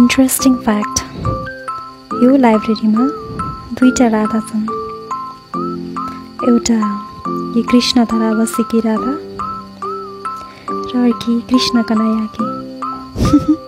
Interesting fact, यो लाइब्रेरीमा दुईटा राधा छन्। एउटा यी कृष्ण धरावसीकी राधा र अर्की कृष्ण कन्हैयाकी।